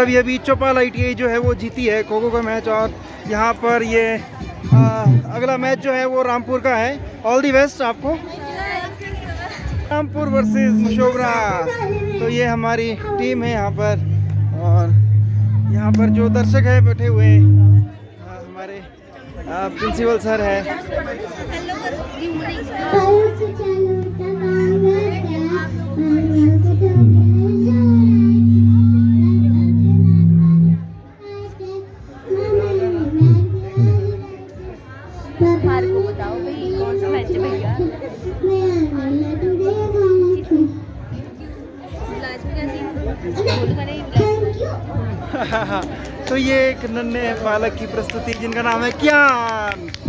अभी अभी चौपाल ITI जो है वो जीती है खो खो का मैच। और यहाँ पर ये अगला मैच जो है वो रामपुर का है। ऑल दी बेस्ट आपको। रामपुर वर्सेस मशोबरा। तो ये हमारी टीम है यहाँ पर। और यहाँ पर जो दर्शक है बैठे हुए हमारे प्रिंसिपल सर है। बताओ भाई कौन सा मैच है भैया? तो ये एक नन्हे बालक की प्रस्तुति जिनका नाम है कियान।